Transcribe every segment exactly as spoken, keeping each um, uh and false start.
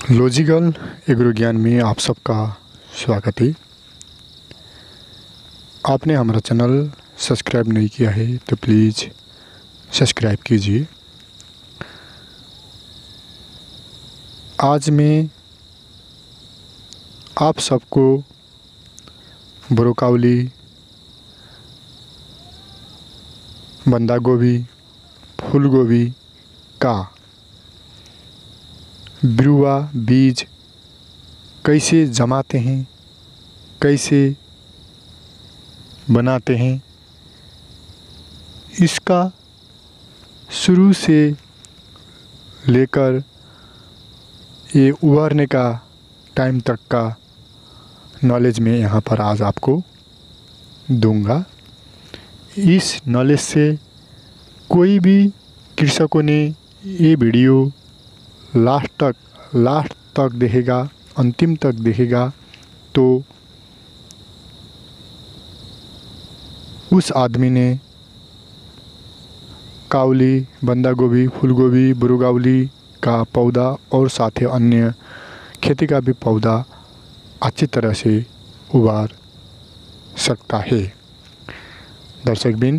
Logical agro ज्ञान में आप सबका स्वागत है। आपने हमारा चैनल सब्सक्राइब नहीं किया है तो प्लीज़ सब्सक्राइब कीजिए। आज मैं आप सबको ब्रोकाउली, बंदा गोभी, फूल गोभी का बिरुवा बीज कैसे जमाते हैं, कैसे बनाते हैं, इसका शुरू से लेकर ये उभरने का टाइम तक का नॉलेज मैं यहाँ पर आज आपको दूंगा। इस नॉलेज से कोई भी कृषकों ने ये वीडियो लास्ट तक लास्ट तक देखेगा, अंतिम तक देखेगा तो उस आदमी ने काउली, बंदा गोभी, फूल गोभी, ब्रोकाउली का पौधा और साथ ही अन्य खेती का भी पौधा अच्छी तरह से उबार सकता है। दर्शकबिन,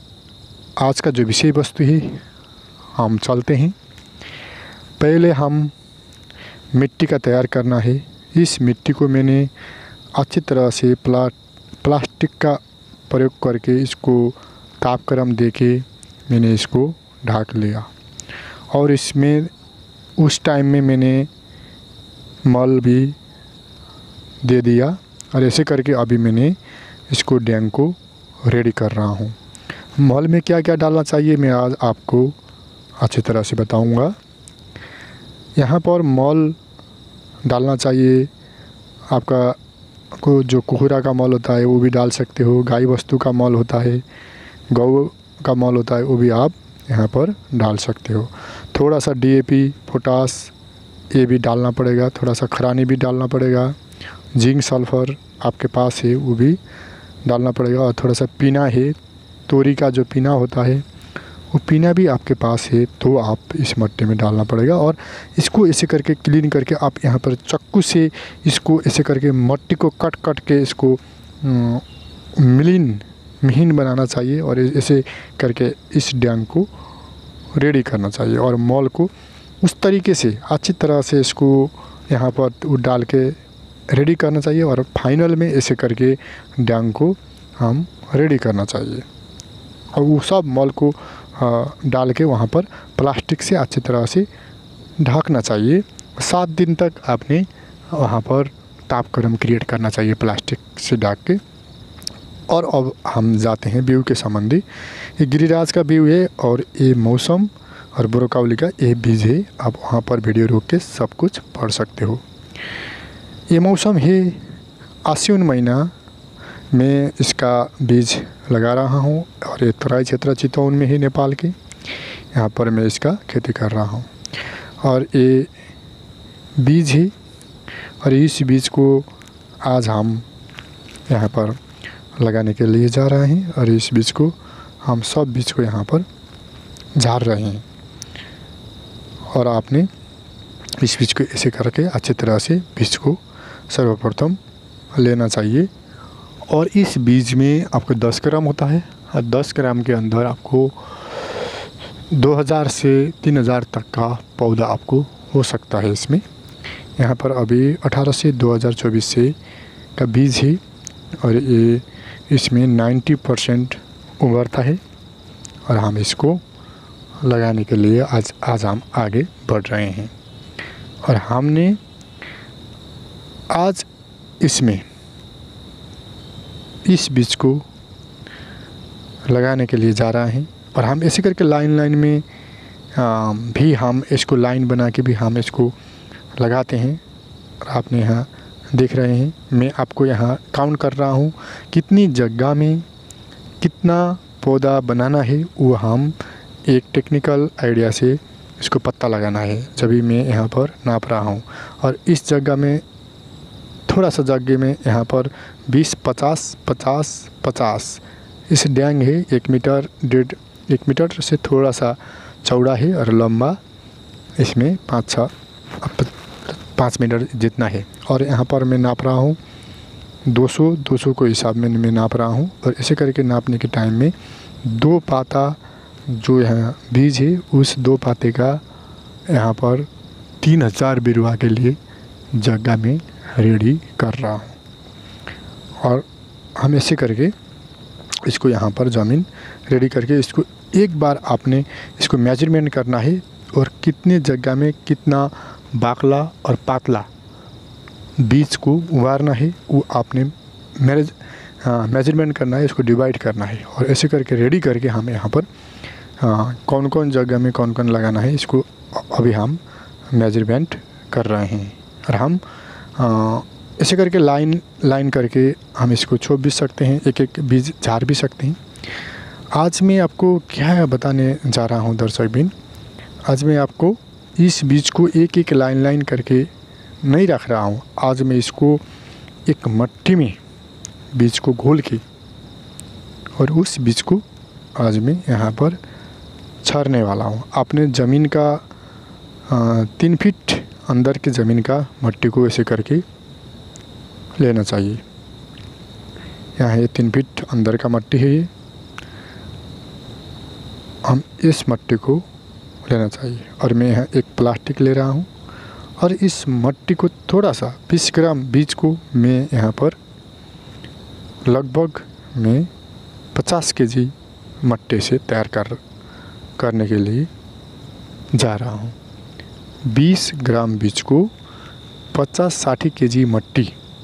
आज का जो विषय वस्तु है हम चलते हैं। पहले हम मिट्टी का तैयार करना है। इस मिट्टी को मैंने अच्छी तरह से प्ला प्लास्टिक का प्रयोग करके इसको तापक्रम देके मैंने इसको ढक लिया और इसमें उस टाइम में मैंने मल भी दे दिया और ऐसे करके अभी मैंने इसको डैंग को रेडी कर रहा हूँ। मल में क्या क्या डालना चाहिए मैं आज आपको अच्छी तरह से बताऊँगा। यहाँ पर मल डालना चाहिए आपका को जो कोहरा का मल होता है वो भी डाल सकते हो, गाय वस्तु का मल होता है, गौ का मल होता है वो भी आप यहाँ पर डाल सकते हो। थोड़ा सा डी ए पी, पोटास ये भी डालना पड़ेगा, थोड़ा सा खरानी भी डालना पड़ेगा, जिंक सल्फर आपके पास है वो भी डालना पड़ेगा और थोड़ा सा पीना है, तोरी का जो पीना होता है वो पीना भी आपके पास है तो आप इस मट्टी में डालना पड़ेगा। और इसको ऐसे करके क्लीन करके आप यहाँ पर चाकू से इसको ऐसे करके मट्टी को कट कट के इसको मिलीन महीन बनाना चाहिए और ऐसे करके इस डैंग को रेडी करना चाहिए और मॉल को उस तरीके से अच्छी तरह से इसको यहाँ पर डाल के रेडी करना चाहिए और फाइनल में ऐसे करके डैंग को हम रेडी करना चाहिए और वो सब मॉल को डाल के वहाँ पर प्लास्टिक से अच्छी तरह से ढकना चाहिए। सात दिन तक आपने वहाँ पर तापक्रम क्रिएट करना चाहिए प्लास्टिक से ढक के। और अब हम जाते हैं बीज के संबंधी। ये गिरिराज का बीज है और ये मौसम और ब्रोकाउली का ये बीज है। आप वहाँ पर वीडियो रोक के सब कुछ पढ़ सकते हो। ये मौसम है आश्विन महीना में इसका बीज लगा रहा हूँ और ये तराई क्षेत्र चितौन में ही नेपाल के यहाँ पर मैं इसका खेती कर रहा हूँ और ये बीज है और इस बीज को आज हम यहाँ पर लगाने के लिए जा रहे हैं और इस बीज को हम सब बीज को यहाँ पर झाड़ रहे हैं और आपने इस बीज को ऐसे करके अच्छी तरह से बीज को सर्वप्रथम लेना चाहिए और इस बीज में आपको दस ग्राम होता है और दस ग्राम के अंदर आपको दो हज़ार से तीन हज़ार तक का पौधा आपको हो सकता है। इसमें यहाँ पर अभी अठारह से दो हज़ार चौबीस से का बीज है और ये इसमें नब्बे परसेंट उभरता है और हम इसको लगाने के लिए आज आज हम आगे बढ़ रहे हैं और हमने आज इसमें इस बीज को लगाने के लिए जा रहे हैं और हम ऐसे करके लाइन लाइन में आ, भी हम इसको लाइन बना के भी हम इसको लगाते हैं और आपने यहाँ देख रहे हैं मैं आपको यहाँ काउंट कर रहा हूँ कितनी जगह में कितना पौधा बनाना है वो हम एक टेक्निकल आइडिया से इसको पत्ता लगाना है जब भी मैं यहाँ पर नाप रहा हूँ और इस जगह में थोड़ा सा जगह में यहाँ पर बीस पचास पचास पचास इस डैंग है एक मीटर डेढ़ एक मीटर से थोड़ा सा चौड़ा है और लंबा इसमें पाँच छः पाँच मिनट जितना है। और यहाँ पर मैं नाप रहा हूँ दो सौ दो सौ को हिसाब में मैं नाप रहा हूँ। और ऐसे करके नापने के टाइम में दो पाता जो है बीज है उस दो पाते का यहाँ पर तीन हज़ार बिरवा के लिए जगह में रेडी कर रहा हूँ। और हम ऐसे करके इसको यहाँ पर ज़मीन रेडी करके इसको एक बार आपने इसको मेजरमेंट करना है और कितने जगह में कितना बाकला और पातला बीज को उगाड़ना है वो आपने मैनेज हाँ मेजरमेंट करना है, इसको डिवाइड करना है। और ऐसे करके रेडी करके हम यहाँ पर हाँ कौन कौन जगह में कौन कौन लगाना है इसको अभी हम मेजरमेंट कर रहे हैं। और हम आ, ऐसे करके लाइन लाइन करके हम इसको छोप भी सकते हैं, एक एक बीज झाड़ भी सकते हैं। आज मैं आपको क्या बताने जा रहा हूँ दर्शक बिन, आज मैं आपको इस बीज को एक एक लाइन लाइन करके नहीं रख रहा हूँ। आज मैं इसको एक मट्टी में बीज को घोल के और उस बीज को आज मैं यहाँ पर छाड़ने वाला हूँ। आपने ज़मीन का आ, तीन फीट अंदर की ज़मीन का मट्टी को ऐसे करके लेना चाहिए। यहाँ ये तीन फीट अंदर का मट्टी है, ये हम इस मट्टी को लेना चाहिए। और मैं यहाँ एक प्लास्टिक ले रहा हूँ और इस मट्टी को थोड़ा सा बीस ग्राम बीज को मैं यहाँ पर लगभग मैं पचास केजी मट्टी से तैयार कर करने के लिए जा रहा हूँ। बीस ग्राम बीज को पचास साठ केजी मट्टी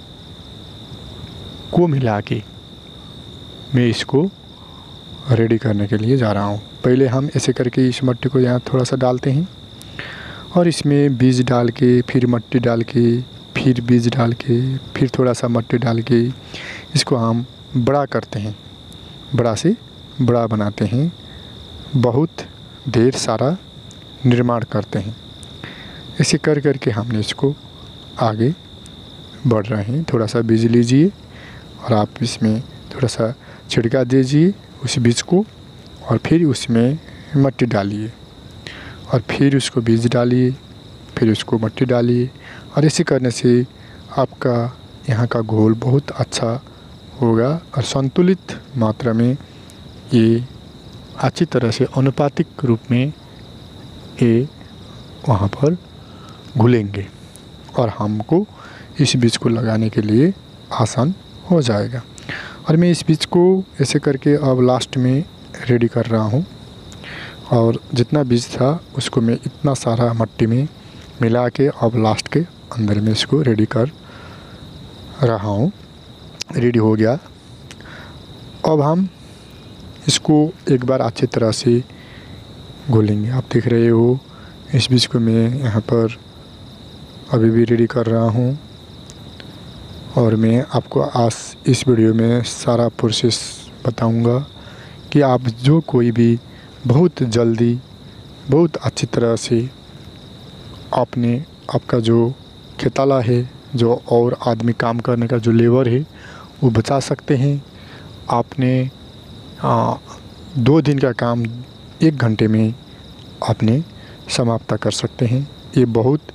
को मिला के मैं इसको रेडी करने के लिए जा रहा हूँ। पहले हम ऐसे करके इस मट्टी को यहाँ थोड़ा सा डालते हैं और इसमें बीज डाल के फिर मट्टी डाल के फिर बीज डाल के फिर थोड़ा सा मट्टी डाल के इसको हम बड़ा करते हैं, बड़ा से बड़ा बनाते हैं, बहुत ढेर सारा निर्माण करते हैं। ऐसे कर कर के हमने इसको आगे बढ़ रहे हैं। थोड़ा सा बीज लीजिए और आप इसमें थोड़ा सा छिड़का दीजिए उस बीज को और फिर उसमें मट्टी डालिए और फिर उसको बीज डालिए, फिर उसको मट्टी डालिए। और ऐसे करने से आपका यहाँ का घोल बहुत अच्छा होगा और संतुलित मात्रा में ये अच्छी तरह से अनुपातिक रूप में ये वहाँ पर घुलेंगे और हमको इस बीज को लगाने के लिए आसान हो जाएगा। और मैं इस बीज को ऐसे करके अब लास्ट में रेडी कर रहा हूँ और जितना बीज था उसको मैं इतना सारा मट्टी में मिला के अब लास्ट के अंदर में इसको रेडी कर रहा हूँ। रेडी हो गया। अब हम इसको एक बार अच्छी तरह से घोलेंगे। आप देख रहे हो इस बीज को मैं यहाँ पर अभी भी रेडी कर रहा हूँ और मैं आपको आज इस वीडियो में सारा प्रोसेस बताऊँगा कि आप जो कोई भी बहुत जल्दी बहुत अच्छी तरह से आपने आपका जो खेताला है, जो और आदमी काम करने का जो लेबर है वो बचा सकते हैं। आपने आ, दो दिन का काम एक घंटे में आपने समाप्त कर सकते हैं। ये बहुत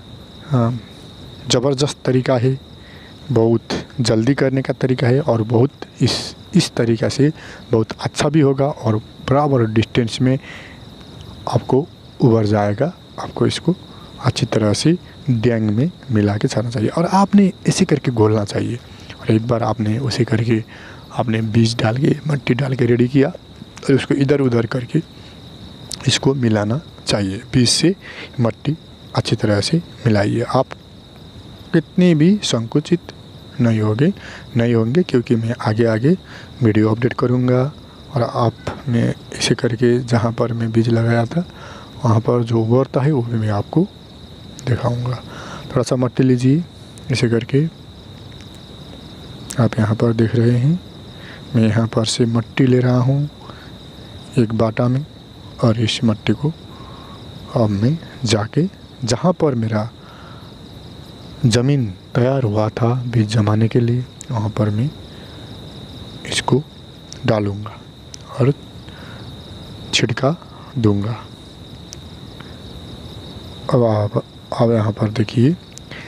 ज़बरदस्त तरीका है, बहुत जल्दी करने का तरीका है और बहुत इस इस तरीक़ा से बहुत अच्छा भी होगा और बराबर डिस्टेंस में आपको उभर जाएगा। आपको इसको अच्छी तरह से डैंग में मिला के छाना चाहिए और आपने ऐसे करके घोलना चाहिए। और एक बार आपने उसे करके आपने बीज डाल के मट्टी डाल के रेडी किया और उसको इधर उधर करके इसको मिलाना चाहिए। बीज से मट्टी अच्छी तरह से मिलाइए। आप कितने भी संकुचित नहीं होंगे नहीं होंगे क्योंकि मैं आगे आगे वीडियो अपडेट करूँगा और आप मैं ऐसे करके जहाँ पर मैं बीज लगाया था वहाँ पर जो उभरता है वो भी मैं आपको दिखाऊंगा। थोड़ा सा मट्टी लीजिए ऐसे करके, आप यहाँ पर देख रहे हैं मैं यहाँ पर से मट्टी ले रहा हूँ एक बाटा में और इस मट्टी को अब मैं जाके जहाँ पर मेरा ज़मीन तैयार हुआ था बीज जमाने के लिए वहाँ पर मैं इसको डालूँगा और छिड़का दूँगा। अब आप अब यहाँ पर देखिए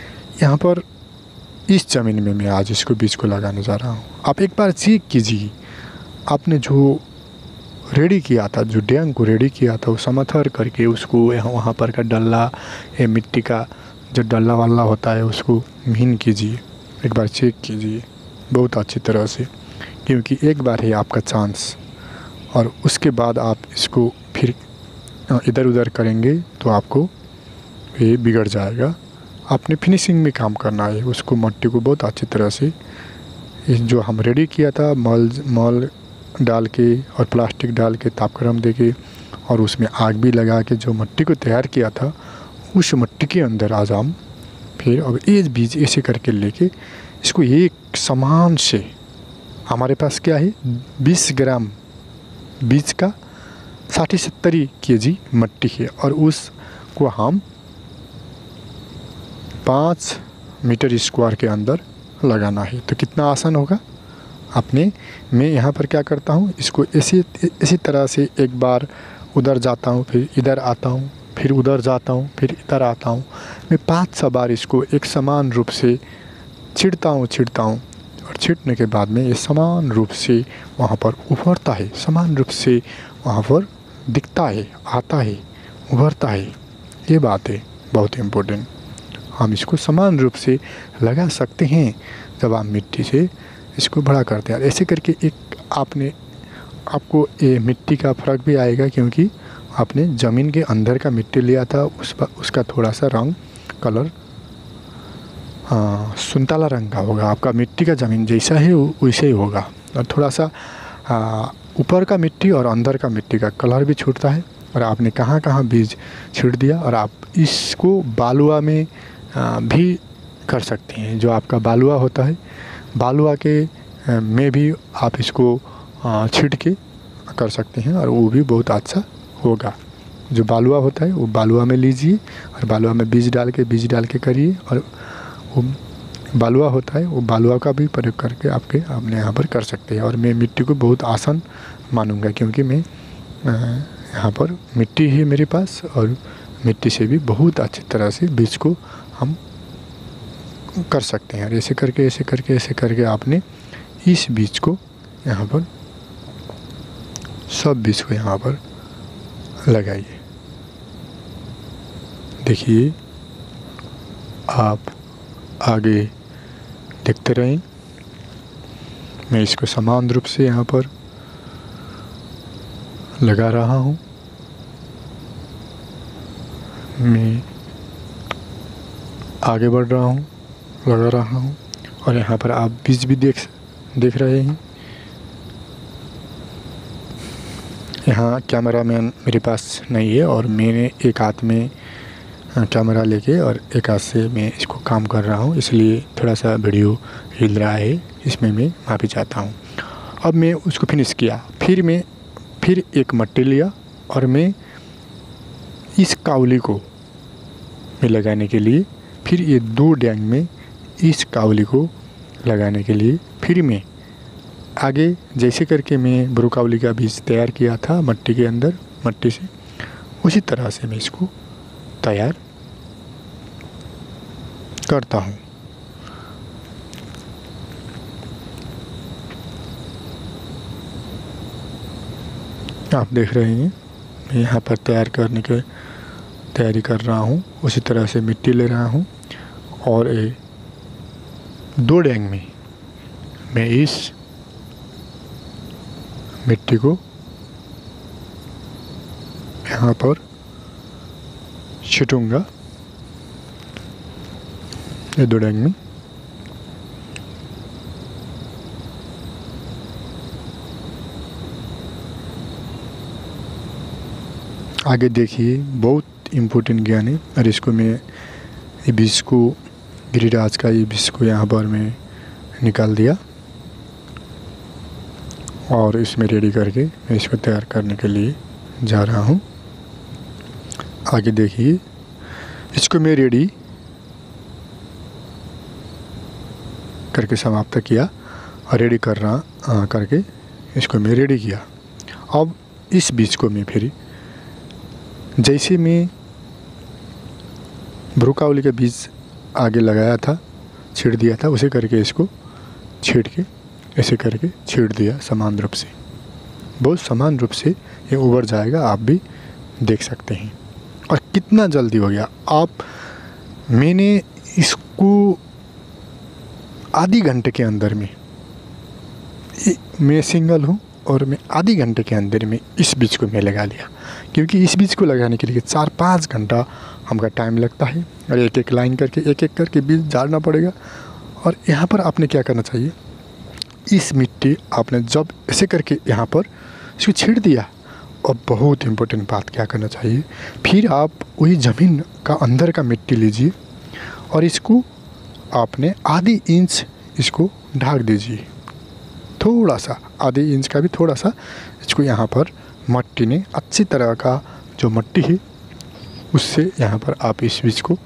यहाँ पर इस ज़मीन में मैं आज इसको बीज को लगाने जा रहा हूँ। आप एक बार चेक कीजिए, आपने जो रेडी किया था, जो डैंग को रेडी किया था, वो समथर करके उसको यहाँ वहाँ पर का डल्ला, ये मिट्टी का जो डल्ला वाला होता है उसको महीन कीजिए, एक बार चेक कीजिए बहुत अच्छी तरह से, क्योंकि एक बार है आपका चांस, और उसके बाद आप इसको फिर इधर उधर करेंगे तो आपको ये बिगड़ जाएगा। आपने फिनिशिंग में काम करना है, उसको मट्टी को बहुत अच्छी तरह से, इस जो हम रेडी किया था मल मल डाल के और प्लास्टिक डाल के तापक्रम दे के और उसमें आग भी लगा के जो मिट्टी को तैयार किया था, उस मिट्टी के अंदर आज हम फिर अब ये बीज ऐसे करके लेके इसको एक समान से, हमारे पास क्या है बीस ग्राम बीज का साठ सत्तर के जी मिट्टी है, और उसको हम पाँच मीटर स्क्वायर के अंदर लगाना है। तो कितना आसान होगा। आपने मैं यहाँ पर क्या करता हूँ, इसको इसी इसी तरह से एक बार उधर जाता हूँ, फिर इधर आता हूँ, फिर उधर जाता हूँ, फिर इधर आता हूँ। मैं पाँच छः बार इसको एक समान रूप से छिड़ता हूँ छिड़ता हूँ और छिड़ने के बाद में ये समान रूप से वहाँ पर उभरता है, समान रूप से वहाँ पर दिखता है, आता है, उभरता है। ये बात है बहुत इम्पोर्टेंट। हम इसको समान रूप से लगा सकते हैं जब आप मिट्टी से इसको बड़ा करते हैं। ऐसे करके एक आपने आपको ये मिट्टी का फ़र्क भी आएगा, क्योंकि आपने ज़मीन के अंदर का मिट्टी लिया था, उस पर उसका थोड़ा सा रंग कलर हाँ सुनताला रंग का होगा। आपका मिट्टी का ज़मीन जैसा है वैसे ही होगा, और थोड़ा सा ऊपर का मिट्टी और अंदर का मिट्टी का कलर भी छूटता है। और आपने कहाँ कहाँ बीज छिड़ दिया, और आप इसको बालुआ में आ, भी कर सकते हैं। जो आपका बालुआ होता है, बालुआ के आ, में भी आप इसको छिड़ के कर सकते हैं, और वो भी बहुत अच्छा होगा। जो बालुआ होता है वो बालुआ में लीजिए और बालुआ में बीज डाल के बीज डाल के करिए, और वो बालुआ होता है वो बालुआ का भी प्रयोग करके आपके आपने यहाँ पर कर सकते हैं। और मैं मिट्टी को बहुत आसान मानूंगा, क्योंकि मैं यहाँ पर मिट्टी है मेरे पास, और मिट्टी से भी बहुत अच्छी तरह से बीज को हम कर सकते हैं। और ऐसे करके ऐसे करके ऐसे करके आपने इस बीज को यहाँ पर सब बीज को यहाँ पर लगाइए। देखिए आप आगे देखते रहें, मैं इसको समान रूप से यहाँ पर लगा रहा हूँ। मैं आगे बढ़ रहा हूँ, लगा रहा हूँ, और यहाँ पर आप बीज भी देख देख रहे हैं। यहाँ कैमरा मैन मेरे पास नहीं है, और मैंने एक हाथ में कैमरा लेके और एक हाथ से मैं इसको काम कर रहा हूँ, इसलिए थोड़ा सा वीडियो हिल रहा है, इसमें मैं माफ़ी चाहता हूँ। अब मैं उसको फिनिश किया, फिर मैं फिर एक मट्टी लिया और मैं इस कावली को मैं लगाने के लिए, फिर ये दो डैंग में इस कावली को लगाने के लिए फिर मैं आगे जैसे करके मैं ब्रोकावली का बीज तैयार किया था मट्टी के अंदर मट्टी से, उसी तरह से मैं इसको तैयार करता हूँ। आप देख रहे हैं मैं यहाँ पर तैयार करने के तैयारी कर रहा हूँ, उसी तरह से मिट्टी ले रहा हूँ, और ए, दो डैंग में मैं इस मिट्टी को यहाँ पर छिटूंगा, ये दो डैंग में। आगे देखिए बहुत इम्पोर्टेंट ज्ञान है, और इसको मैं ये बीज को गिरिराज का ये बीज को यहाँ पर मैं निकाल दिया और इसमें रेडी करके मैं इसको तैयार करने के लिए जा रहा हूँ। आगे देखिए इसको मैं रेडी करके समाप्त किया और रेडी कर रहा करके इसको मैं रेडी किया। अब इस बीज को मैं फिर जैसे मैं ब्रोकावली का बीज आगे लगाया था, छीड़ दिया था, उसे करके इसको छीड़ के ऐसे करके छीड़ दिया समान रूप से। बहुत समान रूप से ये उबर जाएगा, आप भी देख सकते हैं। और कितना जल्दी हो गया। आप मैंने इसको आधी घंटे के अंदर में, मैं सिंगल हूँ और मैं आधी घंटे के अंदर में इस बीज को मैं लगा लिया, क्योंकि इस बीज को लगाने के लिए चार पाँच घंटा हमका टाइम लगता है और एक एक लाइन करके एक एक करके बीज झाड़ना पड़ेगा। और यहाँ पर आपने क्या करना चाहिए, इस मिट्टी आपने जब ऐसे करके यहाँ पर इसको छीड़ दिया, और बहुत इम्पोर्टेंट बात क्या करना चाहिए, फिर आप वही ज़मीन का अंदर का मिट्टी लीजिए और इसको आपने आधी इंच इसको ढक दीजिए, थोड़ा सा, आधे इंच का भी थोड़ा सा। इसको यहाँ पर मट्टी ने अच्छी तरह का जो मट्टी है उससे यहाँ पर आप इस बीज को,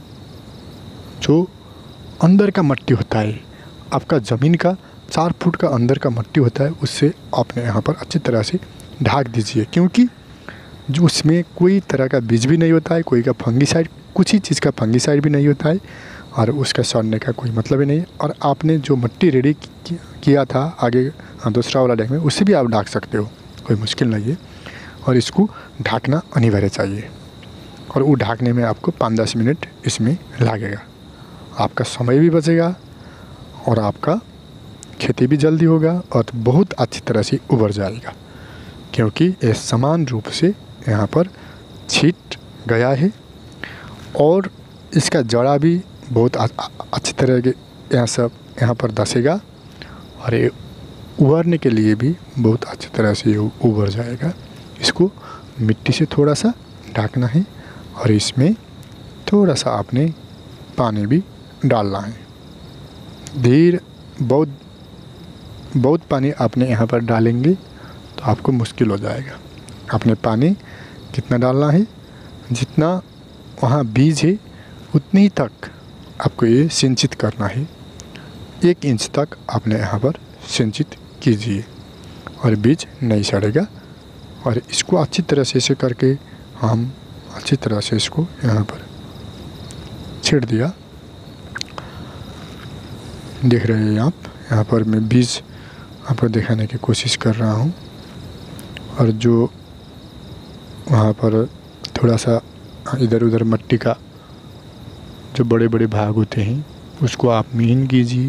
जो अंदर का मट्टी होता है आपका ज़मीन का चार फुट का अंदर का मट्टी होता है, उससे आपने यहाँ पर अच्छी तरह से ढक दीजिए, क्योंकि जो उसमें कोई तरह का बीज भी नहीं होता है, कोई का फंगीसाइड, कुछ ही चीज़ का फंगीसाइड भी नहीं होता है और उसका सड़ने का कोई मतलब ही नहीं है। और आपने जो मिट्टी रेडी किया था आगे दूसरा वाला डैंग में, उससे भी आप ढक सकते हो, कोई मुश्किल नहीं है। और इसको ढकना अनिवार्य चाहिए, और वो ढकने में आपको पाँच दस मिनट इसमें लगेगा। आपका समय भी बचेगा और आपका खेती भी जल्दी होगा और बहुत अच्छी तरह से उबर जाएगा, क्योंकि ये समान रूप से यहाँ पर छीट गया है और इसका जड़ा भी बहुत अच्छी तरह के यहाँ सब यहाँ पर धसेगा और ये उबरने के लिए भी बहुत अच्छी तरह से ये उबर जाएगा। इसको मिट्टी से थोड़ा सा ढकना है और इसमें थोड़ा सा आपने पानी भी डालना है। धीरे बहुत बहुत पानी आपने यहाँ पर डालेंगे तो आपको मुश्किल हो जाएगा। आपने पानी कितना डालना है, जितना वहाँ बीज है उतनी तक आपको ये सिंचित करना है। एक इंच तक आपने यहाँ पर सिंचित कीजिए और बीज नहीं सड़ेगा। और इसको अच्छी तरह से ऐसे करके हम अच्छी तरह से इसको यहाँ पर छीड़ दिया। देख रहे हैं आप, यहाँ पर मैं बीज आपको दिखाने की कोशिश कर रहा हूँ। और जो वहाँ पर थोड़ा सा इधर उधर मिट्टी का जो बड़े बड़े भाग होते हैं उसको आप मीन कीजिए।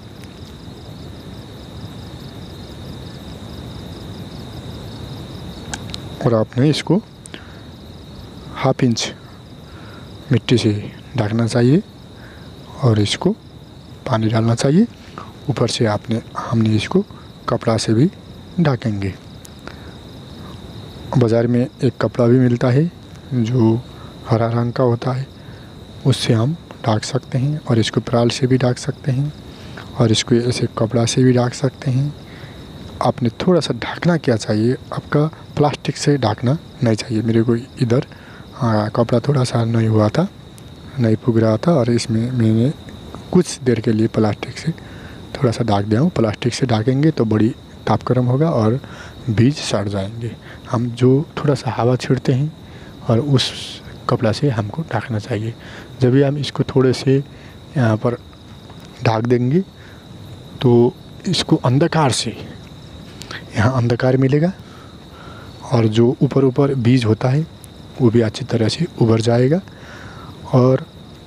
और आपने इसको हाफ इंच मिट्टी से ढकना चाहिए और इसको पानी डालना चाहिए। ऊपर से आपने हमने इसको कपड़ा से भी ढकेंगे। बाज़ार में एक कपड़ा भी मिलता है जो हरा रंग का होता है, उससे हम ढक सकते हैं। और इसको पराल से भी ढक सकते हैं और इसको ऐसे कपड़ा से भी ढक सकते हैं। आपने थोड़ा सा ढकना क्या चाहिए, आपका प्लास्टिक से ढकना नहीं चाहिए। मेरे को इधर हाँ कपड़ा थोड़ा सा नहीं हुआ था, नहीं पुग रहा था और इसमें मैंने कुछ देर के लिए प्लास्टिक से थोड़ा सा ढक दिया हूँ। प्लास्टिक से ढकेंगे तो बड़ी तापक्रम होगा और बीज सड़ जाएंगे। हम जो थोड़ा सा हवा छीड़ते हैं और उस कपड़ा से हमको ढकना चाहिए। जब भी हम इसको थोड़े से यहाँ पर ढक देंगे तो इसको अंधकार से यहाँ अंधकार मिलेगा और जो ऊपर ऊपर बीज होता है वो भी अच्छी तरह से उभर जाएगा। और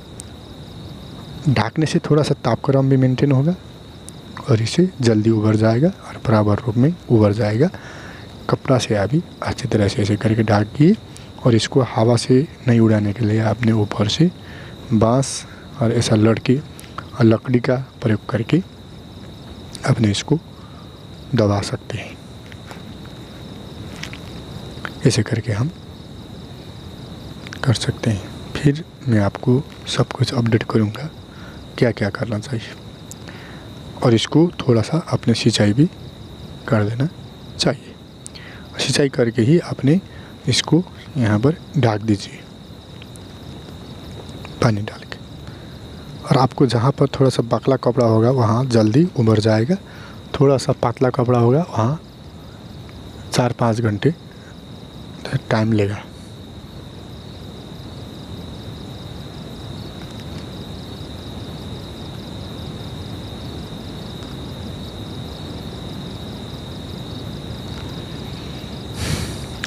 ढकने से थोड़ा सा तापक्रम भी मेंटेन होगा और इसे जल्दी उभर जाएगा और बराबर रूप में उभर जाएगा। कपड़ा से अभी अच्छी तरह से ऐसे करके ढकिए। और इसको हवा से नहीं उड़ाने के लिए आपने ऊपर से बांस और ऐसा लड़के और लकड़ी का प्रयोग करके अपने इसको दबा सकते हैं। ऐसे करके हम कर सकते हैं। फिर मैं आपको सब कुछ अपडेट करूँगा क्या क्या करना चाहिए। और इसको थोड़ा सा अपने सिंचाई भी कर देना चाहिए। सिंचाई करके ही आपने इसको यहाँ पर ढक दीजिए पानी डाल के। और आपको जहाँ पर थोड़ा सा पतला कपड़ा होगा वहाँ जल्दी उभर जाएगा। थोड़ा सा पतला कपड़ा होगा वहाँ चार पाँच घंटे टाइम लेगा।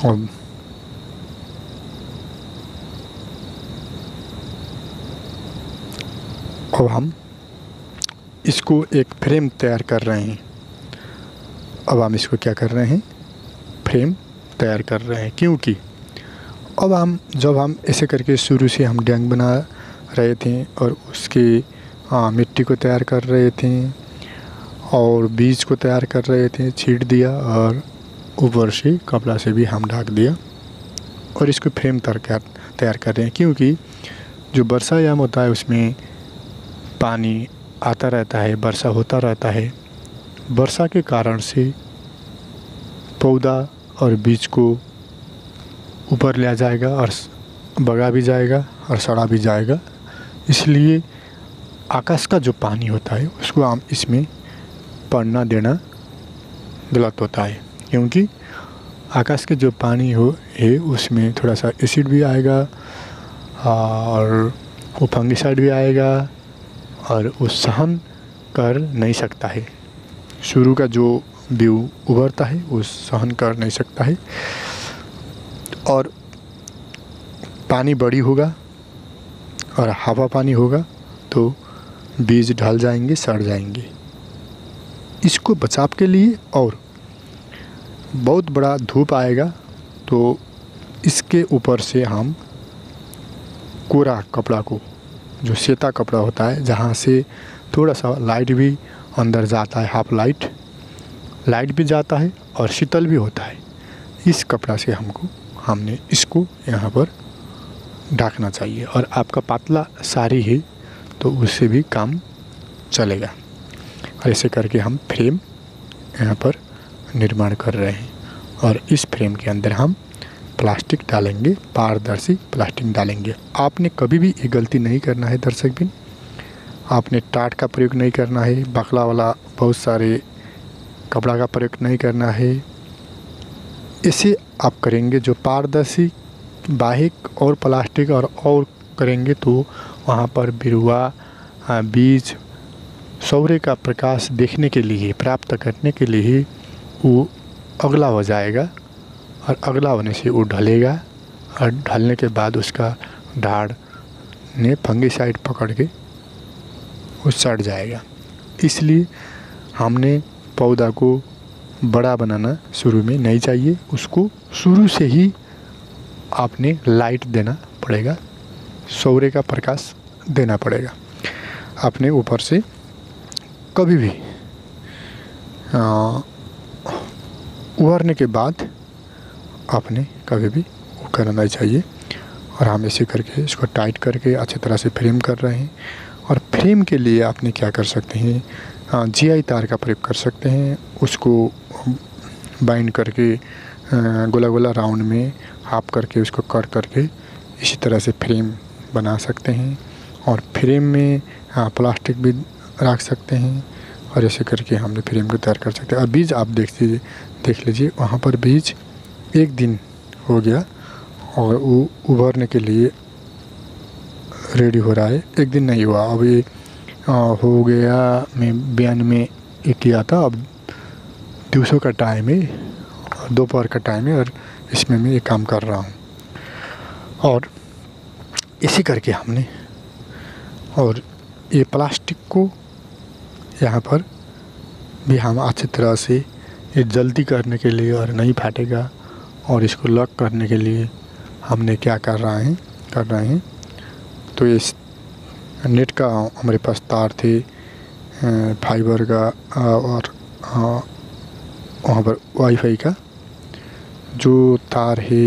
अब अब हम इसको एक फ्रेम तैयार कर रहे हैं। अब हम इसको क्या कर रहे हैं, फ्रेम तैयार कर रहे हैं, क्योंकि अब हम जब हम ऐसे करके शुरू से हम डैंग बना रहे थे और उसके आ, मिट्टी को तैयार कर रहे थे और बीज को तैयार कर रहे थे, छीट दिया और ऊपर से कपड़ा से भी हम ढक दिया और इसको फ्रेम तैयार तैयार कर रहे हैं, क्योंकि जो वर्षायाम होता है उसमें पानी आता रहता है, वर्षा होता रहता है। वर्षा के कारण से पौधा और बीज को ऊपर ले जाएगा और बगा भी जाएगा और सड़ा भी जाएगा। इसलिए आकाश का जो पानी होता है उसको हम इसमें पड़ना देना गलत होता है, क्योंकि आकाश के जो पानी हो है उसमें थोड़ा सा एसिड भी आएगा और वो फंगिसाइड भी आएगा और वो सहन कर नहीं सकता है। शुरू का जो व्यू उभरता है वो सहन कर नहीं सकता है और पानी बड़ी होगा और हवा पानी होगा तो बीज ढल जाएंगे, सड़ जाएंगे। इसको बचाव के लिए और बहुत बड़ा धूप आएगा तो इसके ऊपर से हम कोरा कपड़ा को, जो सेता कपड़ा होता है जहाँ से थोड़ा सा लाइट भी अंदर जाता है, हाफ लाइट लाइट भी जाता है और शीतल भी होता है, इस कपड़ा से हमको हमने इसको यहाँ पर ढकना चाहिए। और आपका पतला साड़ी है तो उससे भी काम चलेगा। और ऐसे करके हम फ्रेम यहाँ पर निर्माण कर रहे हैं और इस फ्रेम के अंदर हम प्लास्टिक डालेंगे, पारदर्शी प्लास्टिक डालेंगे। आपने कभी भी ये गलती नहीं करना है दर्शक भी, आपने टाट का प्रयोग नहीं करना है, बकला वाला बहुत सारे कपड़ा का प्रयोग नहीं करना है। इसे आप करेंगे जो पारदर्शी बाहिक और प्लास्टिक और और करेंगे तो वहाँ पर बिरुआ, बीज, सौर्य का प्रकाश देखने के लिए, प्राप्त करने के लिए वो अगला हो जाएगा और अगला होने से वो ढलेगा और ढलने के बाद उसका ढाड़ ने फंगिसाइड पकड़ के वो सड़ जाएगा। इसलिए हमने पौधा को बड़ा बनाना शुरू में नहीं चाहिए, उसको शुरू से ही आपने लाइट देना पड़ेगा, सौर्य का प्रकाश देना पड़ेगा। आपने ऊपर से कभी भी उभरने के बाद आपने कभी भी वो करना नहीं चाहिए। और हम ऐसे करके इसको टाइट करके अच्छी तरह से फ्रेम कर रहे हैं। और फ्रेम के लिए आपने क्या कर सकते हैं, जी आई तार का प्रयोग कर सकते हैं, उसको बाइंड करके गोला गोला राउंड में हाफ करके उसको कट करके इसी तरह से फ्रेम बना सकते हैं। और फ्रेम में हाँ प्लास्टिक भी रख सकते हैं और ऐसे करके हम फ्रेम को तैयार कर सकते हैं। और बीज आप देख लीजिए देख लीजिए वहाँ पर बीज एक दिन हो गया और वो उभरने के लिए रेडी हो रहा है, एक दिन नहीं हुआ, अभी हो गया। मैं बयान में एक किया था, अब दिवसों का टाइम है, दोपहर का टाइम है और इसमें मैं ये काम कर रहा हूँ। और इसी करके हमने और ये प्लास्टिक को यहाँ पर भी हम अच्छी तरह से ये जल्दी करने के लिए और नहीं फाटेगा और इसको लॉक करने के लिए हमने क्या कर रहे हैं कर रहे हैं तो इस नेट का हमारे पास तार थे, फाइबर का और वहाँ पर वाईफाई का जो तार है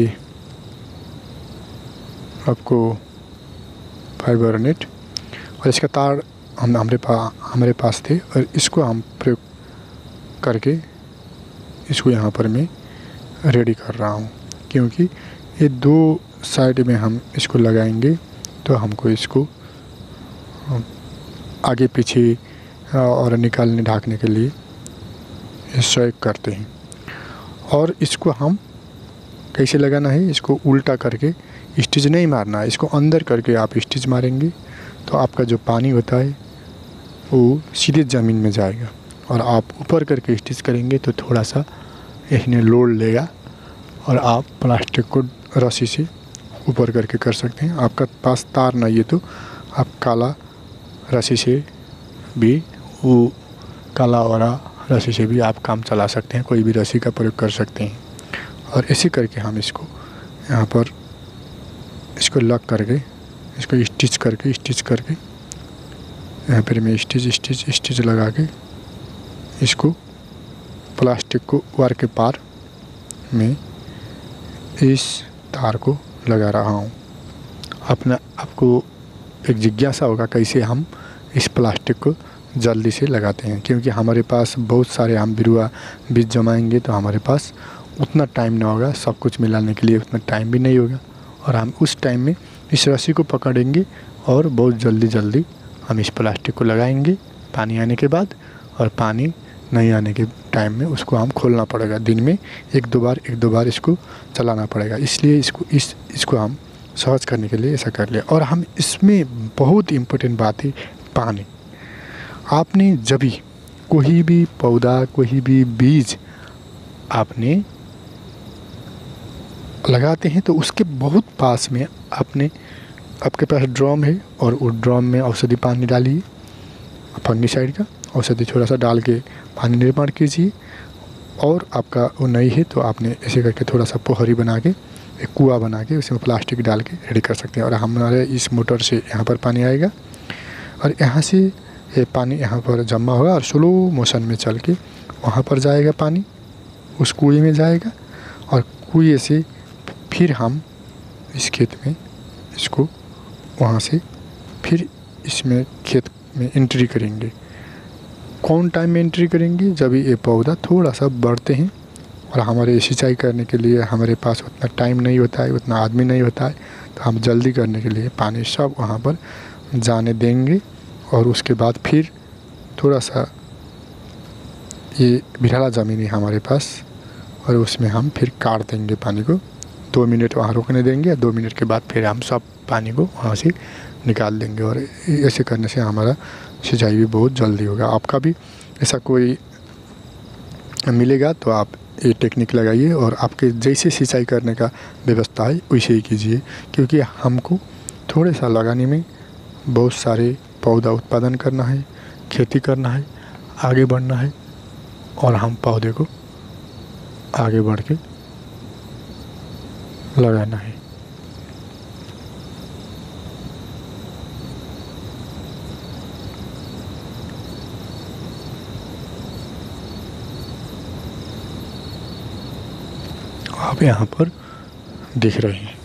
आपको फाइबर नेट, और इसका तार हम हमारे पास हमारे पास थे और इसको हम प्रयोग करके इसको यहाँ पर मैं रेडी कर रहा हूँ। क्योंकि ये दो साइड में हम इसको लगाएंगे तो हमको इसको आगे पीछे और निकालने ढाकने के लिए सहयोग करते हैं। और इसको हम कैसे लगाना है, इसको उल्टा करके स्टिच नहीं मारना है, इसको अंदर करके आप स्टिच मारेंगे तो आपका जो पानी होता है वो सीधे ज़मीन में जाएगा। और आप ऊपर करके स्टिच करेंगे तो थोड़ा सा इसने लोड लेगा और आप प्लास्टिक को रस्सी से ऊपर करके कर सकते हैं। आपका पास तार नहीं है तो आप काला रस्सी से भी, वो काला वाला रस्सी से भी आप काम चला सकते हैं, कोई भी रस्सी का प्रयोग कर सकते हैं। और ऐसे करके हम इसको यहाँ पर इसको लॉक करके, इसको स्टिच करके स्टिच करके यहाँ पर मैं स्टिच स्टिच स्टिच लगा के इसको प्लास्टिक को वार के पार में इस तार को लगा रहा हूँ। अपना आपको एक जिज्ञासा होगा कैसे हम इस प्लास्टिक को जल्दी से लगाते हैं, क्योंकि हमारे पास बहुत सारे हम बिरुआ बीज जमाएंगे तो हमारे पास उतना टाइम नहीं होगा, सब कुछ मिलाने के लिए उतना टाइम भी नहीं होगा। और हम उस टाइम में इस रस्सी को पकड़ेंगे और बहुत जल्दी जल्दी हम इस प्लास्टिक को लगाएंगे पानी आने के बाद। और पानी नहीं आने के टाइम में उसको हम खोलना पड़ेगा, दिन में एक दो बार एक दो बार इसको चलाना पड़ेगा। इसलिए इसको इस इसको हम सहज करने के लिए ऐसा कर लिया। और हम इसमें बहुत इम्पोर्टेंट बात है पानी। आपने जब भी कोई भी पौधा, कोई भी बीज आपने लगाते हैं तो उसके बहुत पास में आपने आपके पास ड्रम है और उस ड्रम में औषधि पानी डालिए, फंगिसाइड का औषधि थोड़ा सा डाल के पानी निर्माण कीजिए। और आपका वो नहीं है तो आपने ऐसे करके थोड़ा सा पोखरी बना के, एक कुआं बना के उसमें प्लास्टिक डाल के रेडी कर सकते हैं। और हमारे इस मोटर से यहाँ पर पानी आएगा और यहाँ से ये पानी यहाँ पर जमा होगा और स्लो मोशन में चल के वहाँ पर जाएगा, पानी उस कुएं में जाएगा। और कुएं से फिर हम इस खेत में इसको वहाँ से फिर इसमें खेत में एंट्री करेंगे। कौन टाइम में एंट्री करेंगे? जब ये पौधा थोड़ा सा बढ़ते हैं और हमारे सिंचाई करने के लिए हमारे पास उतना टाइम नहीं होता है, उतना आदमी नहीं होता है, तो हम जल्दी करने के लिए पानी सब वहाँ पर जाने देंगे। और उसके बाद फिर थोड़ा सा ये बिरला ज़मीन है हमारे पास और उसमें हम फिर काट देंगे पानी को, दो मिनट वहाँ रोकने देंगे। दो मिनट के बाद फिर हम सब पानी को वहाँ से निकाल देंगे। और ऐसे करने से हमारा सिंचाई भी बहुत जल्दी होगा। आपका भी ऐसा कोई मिलेगा तो आप ये टेक्निक लगाइए और आपके जैसे सिंचाई करने का व्यवस्था है वैसे ही कीजिए, क्योंकि हमको थोड़े सा लगाने में बहुत सारे पौधा उत्पादन करना है, खेती करना है, आगे बढ़ना है और हम पौधे को आगे बढ़ के लगाना है। आप यहाँ पर दिख रहे हैं।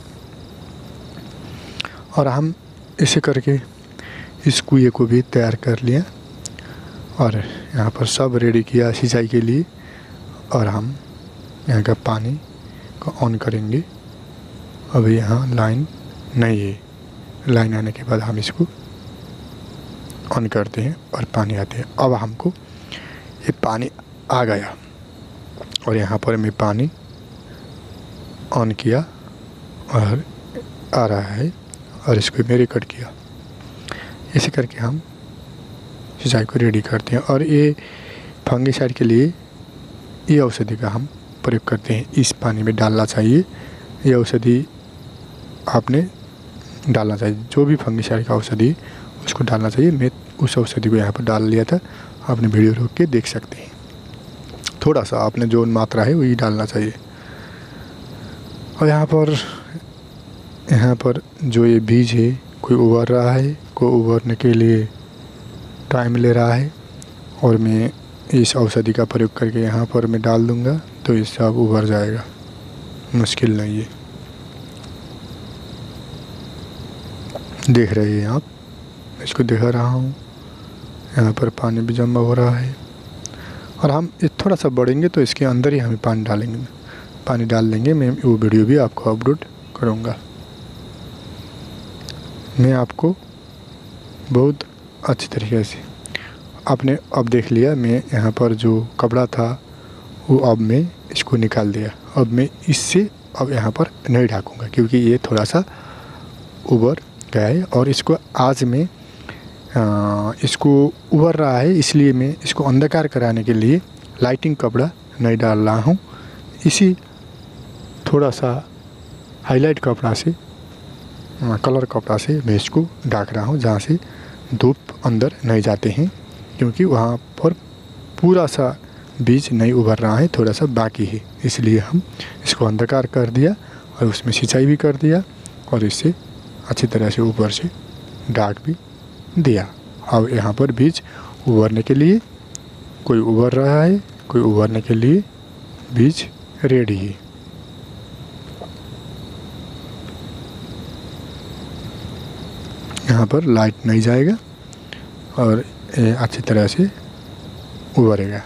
और हम ऐसे करके इस कुएं को भी तैयार कर लिया और यहाँ पर सब रेडी किया सिंचाई के लिए। और हम यहाँ का पानी को ऑन करेंगे। अभी यहाँ लाइन नहीं है, लाइन आने के बाद हम इसको ऑन करते हैं और पानी आते हैं। अब हमको ये पानी आ गया और यहाँ पर मैं पानी ऑन किया और आ रहा है और इसको मैं रिकॉर्ड किया। ऐसे करके हम सिंचाई को रेडी करते हैं। और ये फंगिसाइड के लिए ये औषधि का हम प्रयोग करते हैं। इस पानी में डालना चाहिए, ये औषधि आपने डालना चाहिए। जो भी फंगिसाइड का औषधि उसको डालना चाहिए। मैं उस औषधि को यहाँ पर डाल लिया था, आपने वीडियो रोक के देख सकते हैं। थोड़ा सा आपने जो मात्रा है वही डालना चाहिए। और यहाँ पर यहाँ पर जो ये बीज है कोई उबर रहा है, कोई उबरने के लिए टाइम ले रहा है। और मैं इस औषधि का प्रयोग करके यहाँ पर मैं डाल दूँगा तो ये सब उबर जाएगा, मुश्किल नहीं है। देख रहे हैं आप, इसको दिखा रहा हूँ। यहाँ पर पानी भी जमा हो रहा है और हम ये थोड़ा सा बढ़ेंगे तो इसके अंदर ही हमें पानी डालेंगे, पानी डाल देंगे। मैं वो वीडियो भी आपको अपलोड करूँगा। मैं आपको बहुत अच्छी तरीके से आपने अब देख लिया। मैं यहाँ पर जो कपड़ा था वो अब मैं इसको निकाल दिया। अब मैं इससे अब यहाँ पर नहीं ढाकूँगा क्योंकि ये थोड़ा सा उबर गया है। और इसको आज मैं आ, इसको उबर रहा है, इसलिए मैं इसको अंधकार कराने के लिए लाइटिंग कपड़ा नहीं डाल रहा हूँ। इसी थोड़ा सा हाईलाइट कपड़ा से, कलर कपड़ा से मैं इसको ढक रहा हूँ, जहाँ से धूप अंदर नहीं जाते हैं, क्योंकि वहाँ पर पूरा सा बीज नहीं उभर रहा है, थोड़ा सा बाकी है। इसलिए हम इसको अंधकार कर दिया और उसमें सिंचाई भी कर दिया और इससे अच्छी तरह से ऊपर से ढक भी दिया। अब यहाँ पर बीज उभरने के लिए, कोई उभर रहा है, कोई उभरने के लिए बीज रेडी है। यहाँ पर लाइट नहीं जाएगा और ये अच्छी तरह से उभरेगा।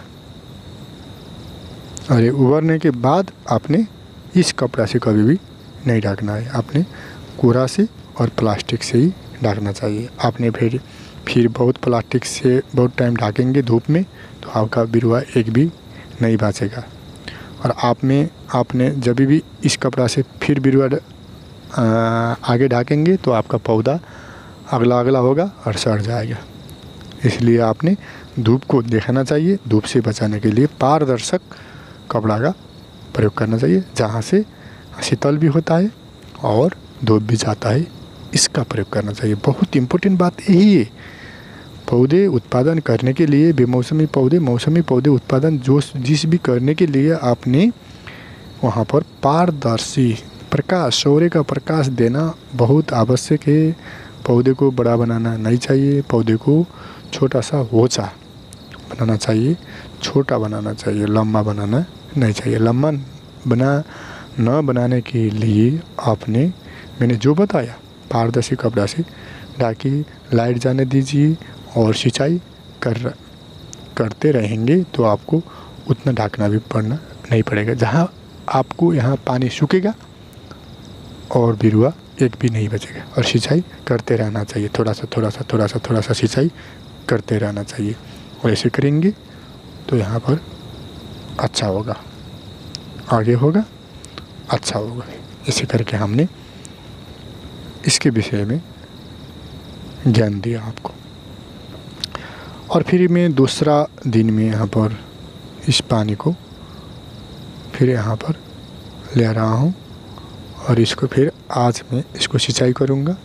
और ये उभरने के बाद आपने इस कपड़ा से कभी भी नहीं ढकना है, आपने कूड़ा से और प्लास्टिक से ही ढकना चाहिए। आपने फिर फिर बहुत प्लास्टिक से बहुत टाइम ढकेंगे धूप में तो आपका बिरुआ एक भी नहीं बचेगा। और आप में आपने जब भी इस कपड़ा से फिर बिरुआ आगे ढकेंगे तो आपका पौधा अगला अगला होगा और सड़ जाएगा। इसलिए आपने धूप को देखना चाहिए। धूप से बचाने के लिए पारदर्शक कपड़ा का प्रयोग करना चाहिए, जहाँ से शीतल भी होता है और धूप भी जाता है, इसका प्रयोग करना चाहिए। बहुत इम्पोर्टेंट बात यही है। पौधे उत्पादन करने के लिए, बेमौसमी पौधे मौसमी पौधे उत्पादन जो जिस भी करने के लिए आपने वहाँ पर पारदर्शी प्रकाश, सूर्य का प्रकाश देना बहुत आवश्यक है। पौधे को बड़ा बनाना नहीं चाहिए, पौधे को छोटा सा होचा बनाना चाहिए, छोटा बनाना चाहिए, लंबा बनाना नहीं चाहिए। लंबा बना न बनाने के लिए आपने मैंने जो बताया पारदर्शी कपड़ा से ढाकी, लाइट जाने दीजिए और सिंचाई कर करते रहेंगे तो आपको उतना ढकना भी पड़ना नहीं पड़ेगा। जहाँ आपको यहाँ पानी सूखेगा और बिरुआ एक भी नहीं बचेगा। और सिंचाई करते रहना चाहिए, थोड़ा सा थोड़ा सा थोड़ा सा थोड़ा सा सिंचाई करते रहना चाहिए। और ऐसे करेंगे तो यहाँ पर अच्छा होगा, आगे होगा, अच्छा होगा। ऐसे करके हमने इसके विषय में ज्ञान दिया आपको। और फिर मैं दूसरा दिन में यहाँ पर इस पानी को फिर यहाँ पर ले रहा हूँ और इसको फिर आज मैं इसको सिंचाई करूँगा।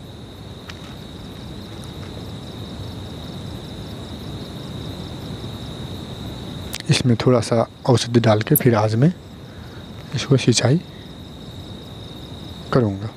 इसमें थोड़ा सा औषधि डाल के फिर आज मैं इसको सिंचाई करूँगा।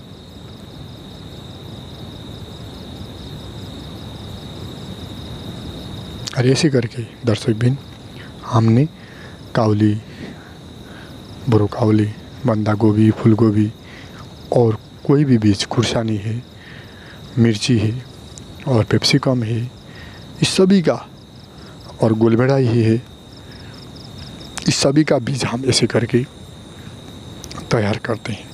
और ऐसे करके दर्शक बिन हमने काउली, ब्रोकाउली, बंदा गोभी, फूल गोभी और कोई भी बीज, खुरसानी है, मिर्ची है और पेप्सिकम है, इस सभी का, और गुलबेड़ाई ही है, इस सभी का बीज हम ऐसे करके तैयार करते हैं।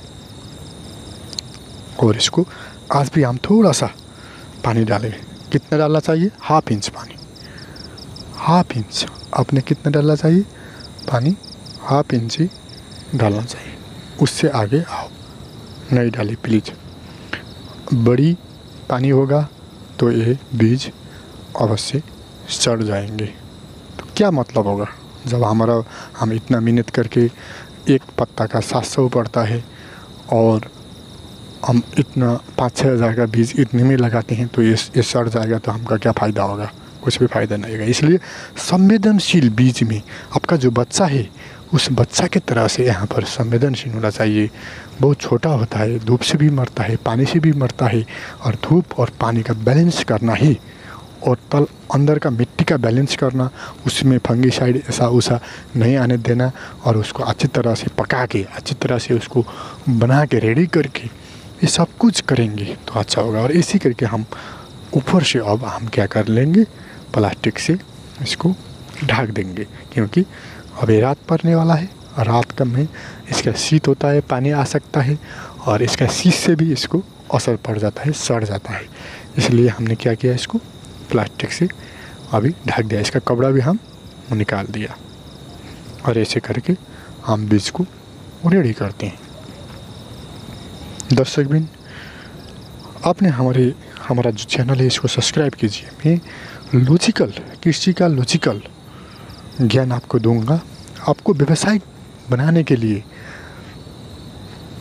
और इसको आज भी हम थोड़ा सा पानी डालेंगे। कितना डालना चाहिए? हाफ इंच पानी, हाफ इंच। आपने कितना डालना चाहिए पानी? हाफ इंच ही डालना चाहिए, उससे आगे आओ नहीं डाले प्लीज़। बड़ी पानी होगा तो ये बीज अवश्य सड़ जाएंगे। तो क्या मतलब होगा जब हमारा हम इतना मेहनत करके एक पत्ता का सात सौ पड़ता है और हम इतना पाँच छः हज़ार का बीज इतने में लगाते हैं तो ये ये सड़ जाएगा तो हमका क्या फ़ायदा होगा? कुछ भी फ़ायदा नहीं होगा। इसलिए संवेदनशील बीज में आपका जो बच्चा है उस बच्चा के तरह से यहाँ पर संवेदनशील होना चाहिए। बहुत छोटा होता है, धूप से भी मरता है, पानी से भी मरता है, और धूप और पानी का बैलेंस करना ही, और तल अंदर का मिट्टी का बैलेंस करना, उसमें फंगीसाइड ऐसा उसा नहीं आने देना, और उसको अच्छी तरह से पका के अच्छी तरह से उसको बना के रेडी करके ये सब कुछ करेंगे तो अच्छा होगा। और इसी करके हम ऊपर से अब हम क्या कर लेंगे, प्लास्टिक से इसको ढक देंगे, क्योंकि अभी रात पड़ने वाला है। रात का में इसका शीत होता है, पानी आ सकता है, और इसका शीत से भी इसको असर पड़ जाता है, सड़ जाता है। इसलिए हमने क्या किया, इसको प्लास्टिक से अभी ढक दिया, इसका कपड़ा भी हम निकाल दिया। और ऐसे करके हम बीज को रेडी करते हैं। दर्शक बिन, आपने हमारे हमारा जो चैनल है इसको सब्सक्राइब कीजिए। मैं लॉजिकल कृषि का लॉजिकल ज्ञान आपको दूंगा। आपको व्यवसाय बनाने के लिए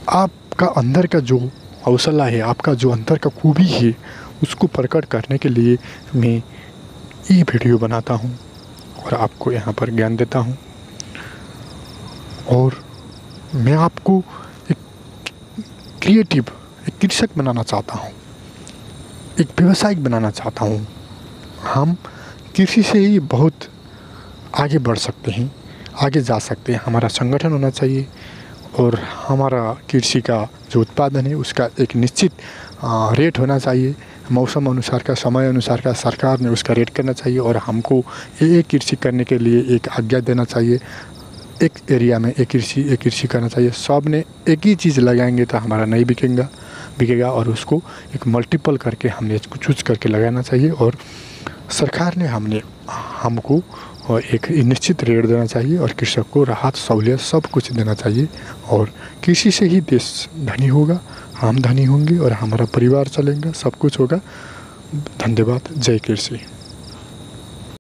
आपका अंदर का जो हौसला है, आपका जो अंदर का खूबी है, उसको प्रकट करने के लिए मैं ये वीडियो बनाता हूँ और आपको यहाँ पर ज्ञान देता हूँ। और मैं आपको एक क्रिएटिव, एक कृषक बनाना चाहता हूँ, एक व्यवसायिक बनाना चाहता हूँ। हम कृषि से ही बहुत आगे बढ़ सकते हैं, आगे जा सकते हैं। हमारा संगठन होना चाहिए और हमारा कृषि का जो उत्पादन है उसका एक निश्चित रेट होना चाहिए। मौसम अनुसार का, समय अनुसार का सरकार ने उसका रेट करना चाहिए और हमको ये कृषि करने के लिए एक आज्ञा देना चाहिए। एक एरिया में एक कृषि एक कृषि करना चाहिए। सब ने एक ही चीज़ लगाएंगे तो हमारा नहीं बिकेगा बिकेगा और उसको एक मल्टीपल करके हमने इसको चूज करके लगाना चाहिए। और सरकार ने हमने हमको एक निश्चित रेट देना चाहिए और कृषक को राहत, सहूलियत सब कुछ देना चाहिए। और कृषि से ही देश धनी होगा, हम धनी होंगे और हमारा परिवार चलेगा, सब कुछ होगा। धन्यवाद। जय कृषि।